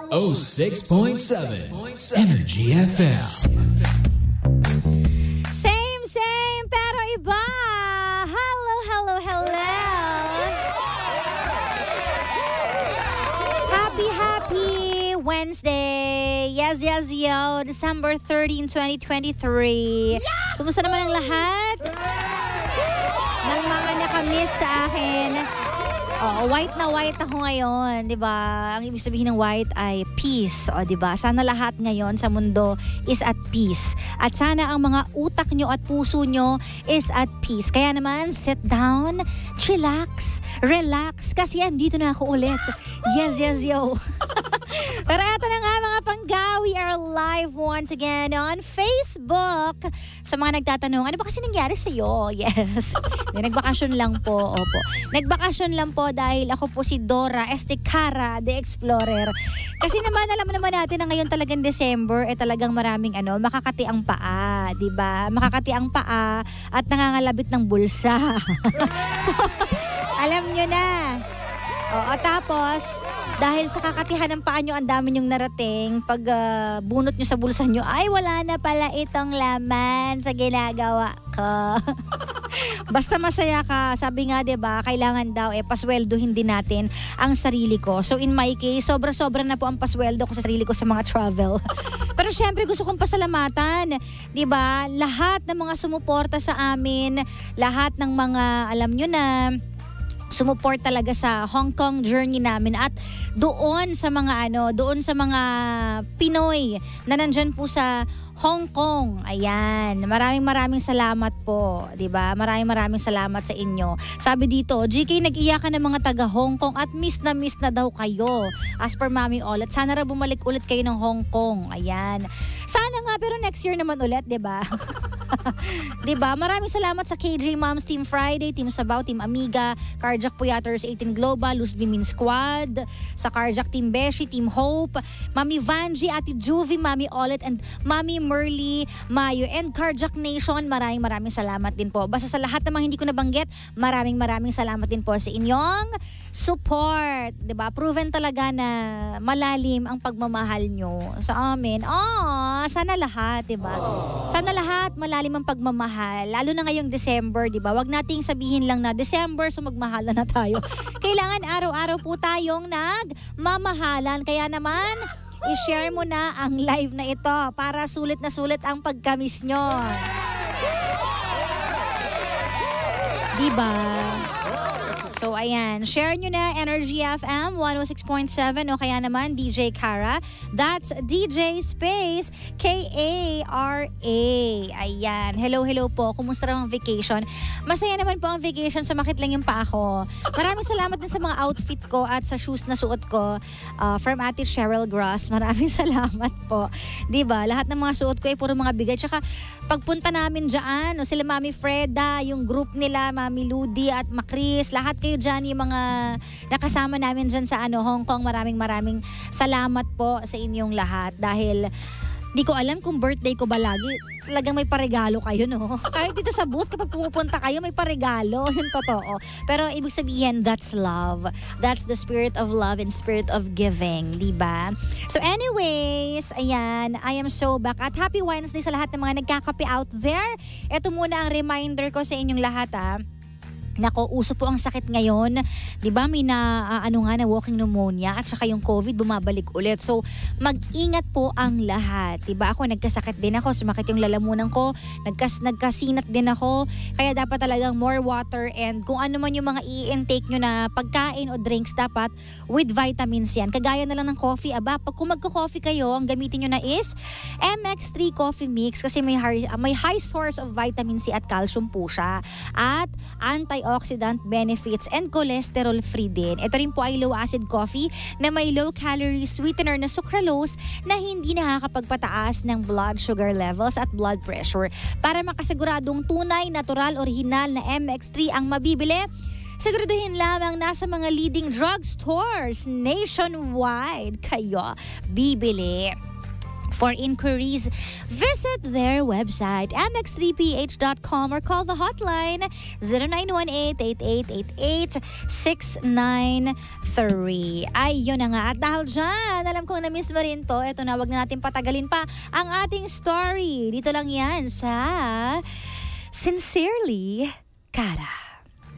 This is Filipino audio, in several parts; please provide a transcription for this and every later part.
106.7 Energy FM. Same, pero iba. Hello. Happy Wednesday. Yes, yo. December 13, 2023. Kumusta naman ang lahat? Ng mga nakamiss sa akin. White na white ako ngayon, 'di ba? Ang ibig sabihin ng white ay peace, 'di ba? Sana lahat ngayon sa mundo is at peace. At sana ang mga utak nyo at puso nyo is at peace. Kaya naman, sit down, chillax, relax, kasi andito na ako ulit. Yes, yo. Pero eto na nga mga pangga, we are live once again on Facebook. Sa mga nagtatanong, ano ba kasi nangyari sa'yo? Yes. Nagbakasyon lang po, opo. Nagbakasyon lang po dahil ako po si Dora Estecara, the Explorer. Kasi naman, alam naman natin na ngayon talagang December, talagang maraming makakati ang paa, di ba? Makakati ang paa at nangangalabit ng bulsa. So, alam nyo na. Tapos, dahil sa kakatihan ng paa nyo, ang dami nyong narating, pag bunot nyo sa bulsa nyo, ay wala na pala itong laman sa ginagawa ko. Basta masaya ka, sabi nga 'di ba, kailangan daw pasweldohin din natin ang sarili ko. So in my case, sobra-sobra na po ang pasweldo ko sa sarili ko sa mga travel. Pero syempre gusto kong pasalamatan, 'di ba? Lahat ng mga sumuporta sa amin, lahat ng mga alam nyo na sumuport talaga sa Hong Kong journey namin at doon sa mga Pinoy na nandyan po sa Hong Kong. Ayan, maraming salamat po, 'di ba? Maraming salamat sa inyo. Sabi dito, GK, nag-iyakan ng mga taga Hong Kong at miss na daw kayo. As per Mami Olet, sana raw bumalik ulit kayo ng Hong Kong. Ayan. Sana nga, pero next year naman ulit, 'di ba? 'Di ba? Maraming salamat sa KJ Moms, Team Friday, Team Sabaw, Team Amiga, Carjack Puyaters 18 Global, Luz Bimin Squad, sa Carjack Team Beshi, Team Hope, Mami Vanji, Ate Juvie, Mami Olet, and Mami Merly, Mayo, and Carjack Nation. Maraming salamat din po. Basta sa lahat ng mga hindi ko nabanggit, maraming salamat din po sa inyong support. 'Di ba? Proven talaga na malalim ang pagmamahal nyo sa amin. Sana lahat, 'di ba? Sana lahat malalim ang pagmamahal. Lalo na ngayong December, 'di ba? Wag nating sabihin lang na December so magmahalan na tayo. Kailangan araw-araw po tayong nagmamahalan. Kaya naman, i-share mo na ang live na ito para sulit na sulit ang pagkamis nyo. Diba? So ayan, share nyo na Energy FM 106.7 o kaya naman DJ Kara. That's DJ Space K-A-R-A. Ayan, hello po. Kumusta naman ang vacation? Masaya naman po ang vacation, sumakit lang yung paa ko. Maraming salamat din sa mga outfit ko at sa shoes na suot ko from Ate Cheryl Gross. Maraming salamat po. Diba? Lahat ng mga suot ko ay puro mga bigay. Tsaka pagpunta namin dyan, sila Mami Freda, yung group nila, Mami Ludi at Macris, lahat kayo dyan, yung mga nakasama namin dyan sa Hong Kong. Maraming salamat po sa inyong lahat dahil di ko alam kung birthday ko ba lagi. Talagang may paregalo kayo, no? Kahit dito sa booth, kapag pumupunta kayo, may paregalo. Yung totoo. Pero ibig sabihin, that's love. That's the spirit of love and spirit of giving. Diba? So anyways, ayan, I am so back. At happy Wednesday sa lahat ng mga nagkakape out there. Ito muna ang reminder ko sa inyong lahat, Nako, uso po ang sakit ngayon. 'Di ba? May na walking pneumonia at saka yung COVID bumabalik ulit. So, mag-ingat po ang lahat. 'Di ba? Ako nagkasakit din ako, sumakit yung lalamunan ko, nagkasinat din ako. Kaya dapat talagang more water and kung ano man yung mga i-intake nyo na pagkain o drinks dapat with vitamins yan. Kagaya na lang ng coffee. Kung magko-coffee kayo, ang gamitin nyo na is MX3 Coffee Mix kasi may high source of vitamin C at calcium po siya. At antioxidant benefits and cholesterol free din. Ito rin po ay low acid coffee na may low calorie sweetener na sucralose na hindi nakakapagpataas ng blood sugar levels at blood pressure. Para makasiguradong tunay, natural, original na MX3 ang mabibili, siguraduhin lamang nasa mga leading drugstores nationwide kayo bibili. For inquiries, visit their website, mx3ph.com, or call the hotline 0918-8888-693. Ayun na nga. At dahil dyan, alam kong na-miss mo rin to. Ito na, wag na natin patagalin pa ang ating story. Dito lang yan sa Sincerely, Cara.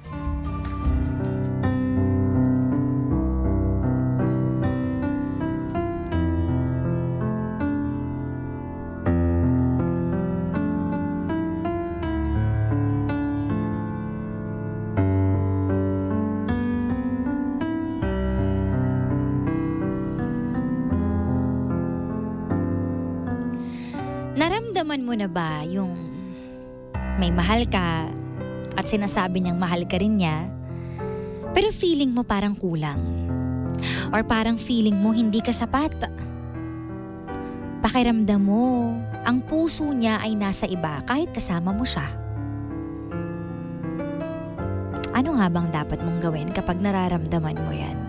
Naramdaman mo na ba yung may mahal ka at sinasabi niyang mahal ka rin niya, pero feeling mo parang kulang? Or parang feeling mo hindi ka sapat? Pakiramdam mo, ang puso niya ay nasa iba kahit kasama mo siya. Ano nga bang dapat mong gawin kapag nararamdaman mo yan?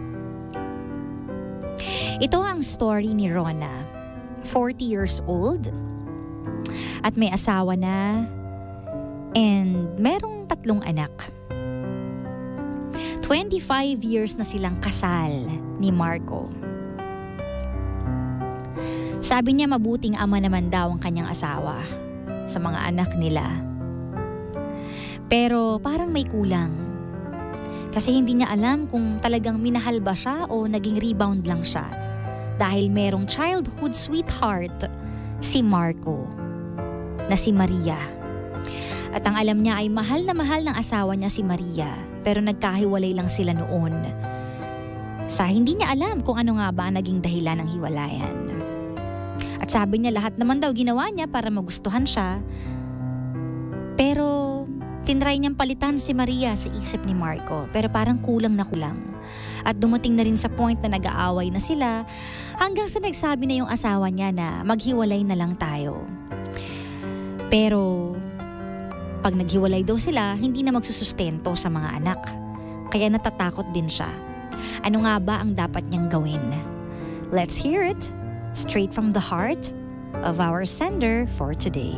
Ito ang story ni Rona, 40 years old, at may asawa na, and merong 3 anak. 25 years na silang kasal ni Marco. Sabi niya mabuting ama naman daw ang kanyang asawa sa mga anak nila. Pero parang may kulang. Kasi hindi niya alam kung talagang minahal ba siya o naging rebound lang siya. Dahil merong childhood sweetheart, si Marco, na si Maria. At ang alam niya ay mahal ng asawa niya si Maria, pero nagkahiwalay lang sila noon. Sa hindi niya alam kung ano nga ba ang naging dahilan ng hiwalayan. At sabi niya lahat naman daw ginawa niya para magustuhan siya. Pero tinry niyang palitan si Maria sa isip ni Marco, pero parang kulang na kulang. At dumating na rin sa point na nag-aaway na sila hanggang sa nagsabi na yung asawa niya na maghiwalay na lang tayo. Pero pag naghiwalay daw sila, hindi na magsusustento sa mga anak. Kaya natatakot din siya. Ano nga ba ang dapat niyang gawin? Let's hear it straight from the heart of our sender for today.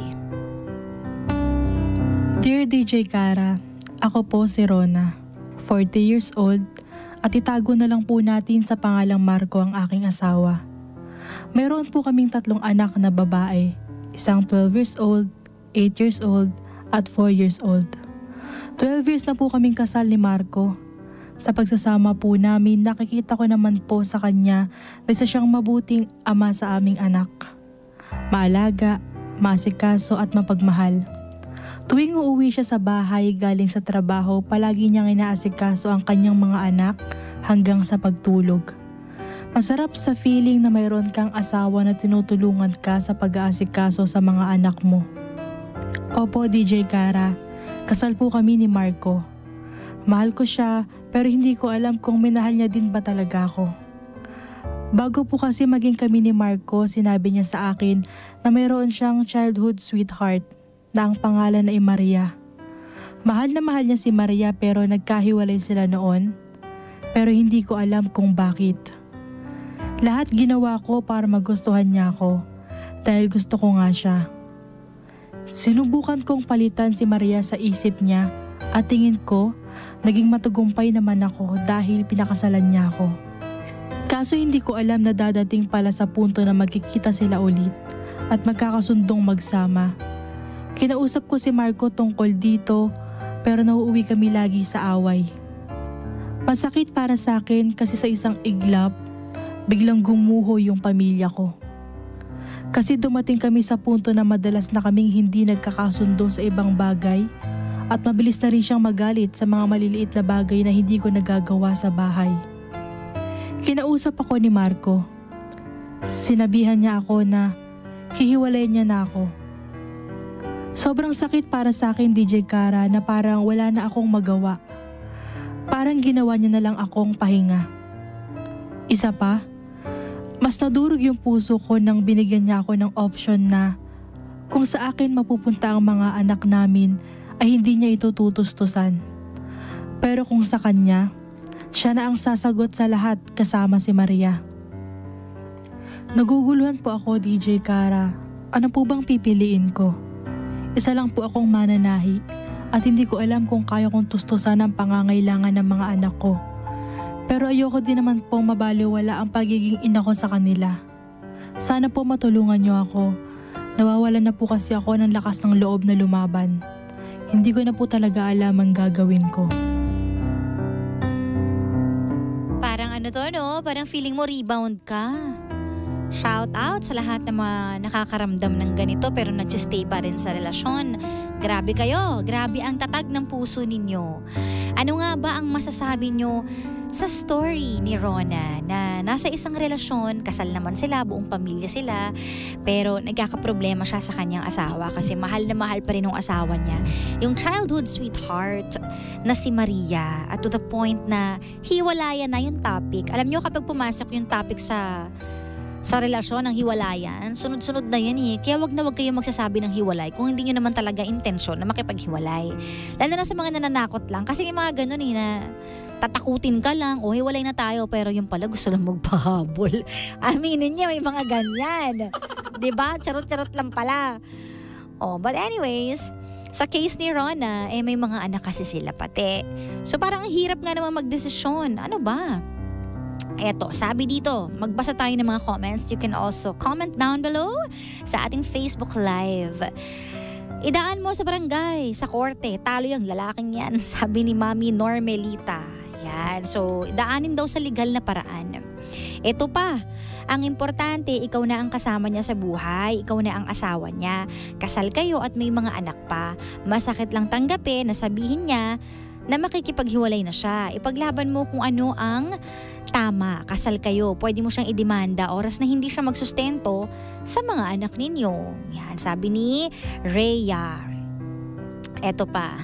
Dear DJ Cara, ako po si Rona, 40 years old, at itago na lang po natin sa pangalang Marco ang aking asawa. Meron po kaming 3 anak na babae, isang 12 years old, 8 years old, at 4 years old. 12 years na po kaming kasal ni Marco. Sa pagsasama po namin, nakikita ko naman po sa kanya na isa siyang mabuting ama sa aming anak. Maalaga, maasikaso at mapagmahal. Tuwing uuwi siya sa bahay galing sa trabaho, palagi niyang inaasikaso ang kanyang mga anak hanggang sa pagtulog. Masarap sa feeling na mayroon kang asawa na tinutulungan ka sa pag-aasikaso sa mga anak mo. Opo, DJ Cara, kasal po kami ni Marco. Mahal ko siya pero hindi ko alam kung minahal niya din ba talaga ako. Bago po kasi maging kami ni Marco, sinabi niya sa akin na mayroon siyang childhood sweetheart na ang pangalan ay Maria. Mahal na mahal niya si Maria pero nagkahiwalay sila noon. Pero hindi ko alam kung bakit. Lahat ginawa ko para magustuhan niya ako dahil gusto ko nga siya. Sinubukan kong palitan si Maria sa isip niya at tingin ko naging matagumpay naman ako dahil pinakasalan niya ako. Kaso hindi ko alam na dadating pala sa punto na magkikita sila ulit at magkakasundong magsama. Kinausap ko si Marco tungkol dito pero nauuwi kami lagi sa away. Masakit para sa akin kasi sa isang iglap, biglang gumuho yung pamilya ko. Kasi dumating kami sa punto na madalas na kaming hindi nagkakasundo sa ibang bagay at mabilis na rin siyang magalit sa mga maliliit na bagay na hindi ko nagagawa sa bahay. Kinausap ako ni Marco. Sinabihan niya ako na hihiwalayin niya na ako. Sobrang sakit para sa akin, DJ Cara, na parang wala na akong magawa. Parang ginawa niya na lang akong pahinga. Isa pa, mas nadurog yung puso ko nang binigyan niya ako ng option na kung sa akin mapupunta ang mga anak namin ay hindi niya ito tutustusan. Pero kung sa kanya, siya na ang sasagot sa lahat kasama si Maria. Naguguluhan po ako, DJ Kara. Ano po bang pipiliin ko? Isa lang po akong mananahi at hindi ko alam kung kaya kong tustusan ang pangangailangan ng mga anak ko. Pero ayoko din naman pong mabaliwala ang pagiging ina ko sa kanila. Sana po matulungan niyo ako. Nawawalan na po kasi ako ng lakas ng loob na lumaban. Hindi ko na po talaga alam ang gagawin ko. Parang ano to, no? Parang feeling mo rebound ka. Shout out sa lahat ng mga nakakaramdam ng ganito pero nagsistay pa rin sa relasyon. Grabe kayo, grabe ang tatag ng puso ninyo. Ano nga ba ang masasabi nyo sa story ni Rona na nasa isang relasyon, kasal naman sila, buong pamilya sila, pero nagkakaproblema siya sa kanyang asawa kasi mahal na mahal pa rin ng asawa niya. Yung childhood sweetheart na si Maria, at to the point na hiwalayan na yung topic. Alam nyo kapag pumasok yung topic sa relasyon ng hiwalayan, sunod-sunod na yan eh. Kaya wag na wag kayo magsasabi ng hiwalay kung hindi nyo naman talaga intensyon na makipaghiwalay. Lalo na sa mga nananakot lang. Kasi may mga ganun eh na tatakutin ka lang, o hiwalay na tayo, pero yung pala gusto lang magpahabol. Aminin niya, may mga ganyan. Diba? Charot-charot lang pala. Oh, but anyways, sa case ni Rona, may mga anak kasi sila pati. So parang ang hirap nga naman magdesisyon. Ano ba? Eto, sabi dito, magbasa tayo ng mga comments. You can also comment down below sa ating Facebook Live. Idaan mo sa barangay, sa korte, talo yung lalaking yan, sabi ni Mami Normelita. Yan, so idaanin daw sa legal na paraan. Ito pa, ang importante, ikaw na ang kasama niya sa buhay, ikaw na ang asawa niya. Kasal kayo at may mga anak pa. Masakit lang tanggapin na sabihin niya na makikipaghiwalay na siya. Ipaglaban mo kung ano ang tama. Kasal kayo, pwede mo siyang idemanda oras na hindi siya magsustento sa mga anak ninyo. Yan, sabi ni Rhea. Eto pa.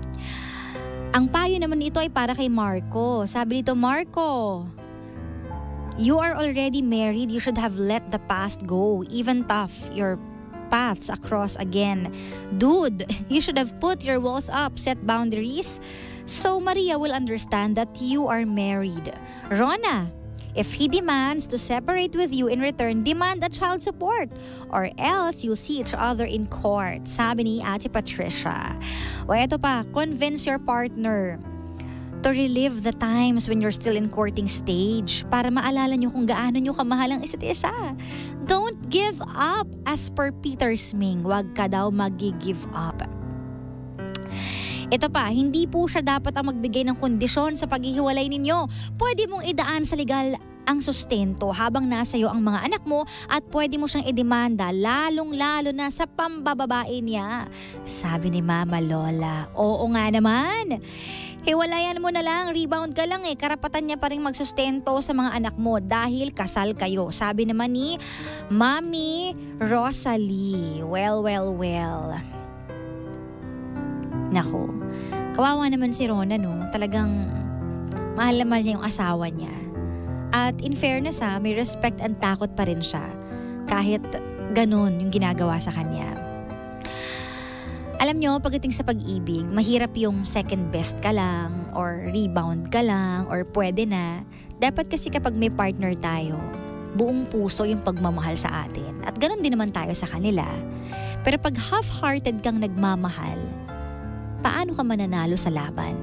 Ang payo naman nito ay para kay Marco. Sabi nito, Marco, you are already married. You should have let the past go. Even tough, your paths across again. Dude, you should have put your walls up, set boundaries, so Maria will understand that you are married. Rona, if he demands to separate with you in return, demand a child support, or else you'll see each other in court, sabi ni Ate Patricia. O eto pa, convince your partner to relive the times when you're still in courting stage para maalala nyo kung gaano nyo kamahal ang isa't isa. Don't give up, as per Peter Sming. Wag ka daw mag-give up. Ito pa, hindi po siya dapat ang magbigay ng kondisyon sa paghihiwalay ninyo. Pwede mong idaan sa legal ang sustento habang nasa iyo ang mga anak mo at pwede mo siyang idemanda lalong-lalo na sa pambababae niya. Sabi ni Mama Lola. Oo nga naman. Hiwalayan mo na lang, rebound ka lang eh. Karapatan niya pa rin magsustento sa mga anak mo dahil kasal kayo. Sabi naman ni Mami Rosalie. Well. Nako, kawawa naman si Rona, no? Talagang mahal na mahal niya yung asawa niya. At in fairness may respect and takot pa rin siya kahit ganun yung ginagawa sa kanya. Alam nyo, pagdating sa pag-ibig, mahirap yung second best ka lang or rebound ka lang or pwede na. Dapat kasi kapag may partner tayo, buong puso yung pagmamahal sa atin. At ganun din naman tayo sa kanila. Pero pag half-hearted kang nagmamahal, paano ka mananalo sa laban?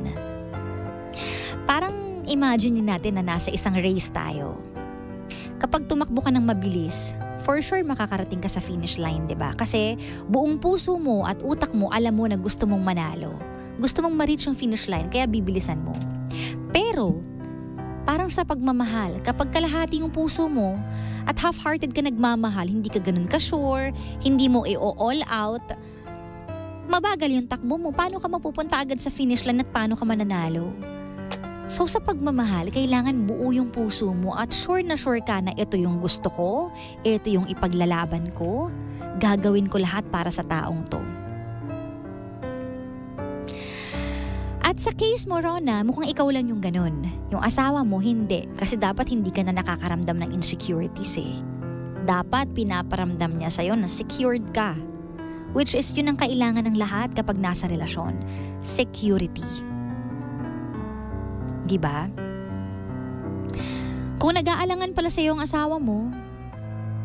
Parang imagine natin na nasa isang race tayo. Kapag tumakbo ka ng mabilis, for sure makakarating ka sa finish line, 'di ba? Kasi buong puso mo at utak mo alam mo na gusto mong manalo. Gusto mong ma-reach yung finish line, kaya bibilisan mo. Pero parang sa pagmamahal, kapag kalahati yung puso mo at half-hearted ka nagmamahal, hindi ka ganun ka-sure, hindi mo i-all out, mabagal yung takbo mo. Paano ka mapupunta agad sa finish line at paano ka mananalo? So sa pagmamahal, kailangan buo yung puso mo at sure na sure ka na ito yung gusto ko, ito yung ipaglalaban ko, gagawin ko lahat para sa taong to. At sa case mo, Rona, mukhang ikaw lang yung ganun. Yung asawa mo, hindi. Kasi dapat hindi ka na nakakaramdam ng insecurities eh. Dapat pinaparamdam niya sa'yo na secured ka. Which is yun ang kailangan ng lahat kapag nasa relasyon. Security. Diba? Kung nag-aalangan pala sa iyo ang asawa mo,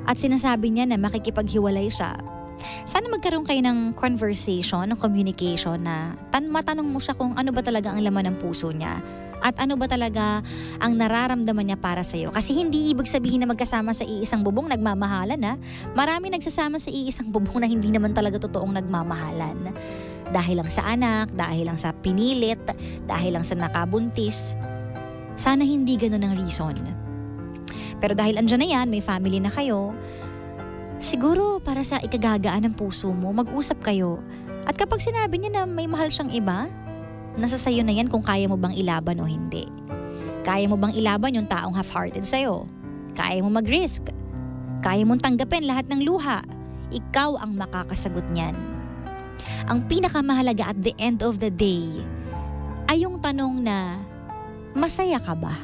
At sinasabi niya na makikipaghiwalay siya. Sana magkaroon kayo ng conversation, ng communication na matanong mo siya kung ano ba talaga ang laman ng puso niya. At ano ba talaga ang nararamdaman niya para sa'yo. Kasi hindi ibig sabihin na magkasama sa iisang bubong nagmamahalan ha. Marami nagsasama sa iisang bubong na hindi naman talaga totoong nagmamahalan. Dahil lang sa anak, dahil lang sa pinilit, dahil lang sa nakabuntis. Sana hindi ganun ang reason. Pero dahil andyan na yan, may family na kayo, siguro para sa ikagagaan ng puso mo, mag-usap kayo. At kapag sinabi niya na may mahal siyang iba, nasa sayo na yan kung kaya mo bang ilaban o hindi. Kaya mo bang ilaban yung taong half-hearted sa'yo? Kaya mo mag-risk? Kaya mong tanggapin lahat ng luha? Ikaw ang makakasagot niyan. Ang pinakamahalaga at the end of the day ay yung tanong na, masaya ka ba?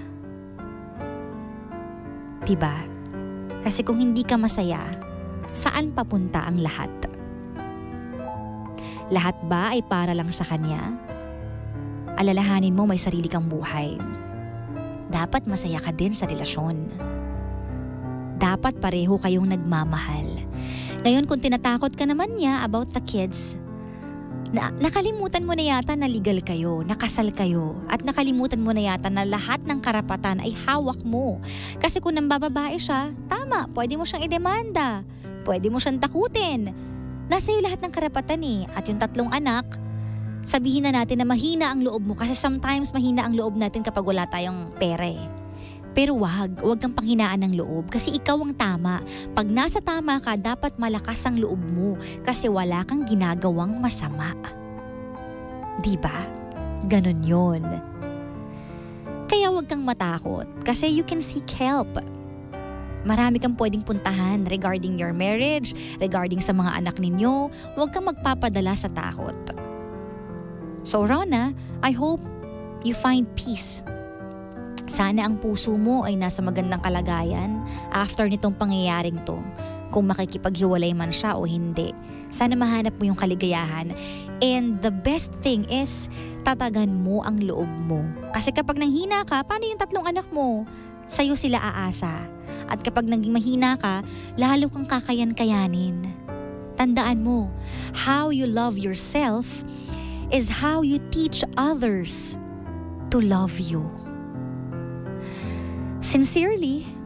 Diba? Kasi kung hindi ka masaya, saan papunta ang lahat? Lahat ba ay para lang sa kanya? Alalahanin mo may sarili kang buhay. Dapat masaya ka din sa relasyon. Dapat pareho kayong nagmamahal. Ngayon kung tinatakot ka naman niya about the kids, nakalimutan mo na yata na legal kayo, nakasal kayo, at nakalimutan mo na yata na lahat ng karapatan ay hawak mo. Kasi kung nambababae siya, tama, pwede mo siyang idemanda, pwede mo siyang takutin. Nasa iyo lahat ng karapatan eh. At yung 3 anak, sabihin na natin na mahina ang loob mo kasi sometimes mahina ang loob natin kapag wala tayong pere. Pero wag kang panghinaan ng loob kasi ikaw ang tama. Pag nasa tama ka, dapat malakas ang loob mo kasi wala kang ginagawang masama. Diba? Ganon yun. Kaya wag kang matakot kasi you can seek help. Marami kang pwedeng puntahan regarding your marriage, regarding sa mga anak ninyo. Huwag kang magpapadala sa takot. So Rona, I hope you find peace. Sana ang puso mo ay nasa magandang kalagayan after nitong pangyayaring to. Kung makikipaghiwalay man siya o hindi. Sana mahanap mo yung kaligayahan. And the best thing is, tatagan mo ang loob mo. Kasi kapag nanghina ka, paano yung 3 anak mo? Sa'yo sila aasa. At kapag naging mahina ka, lalo kang kakayan-kayanin. Tandaan mo, how you love yourself is how you teach others to love you. Sincerely,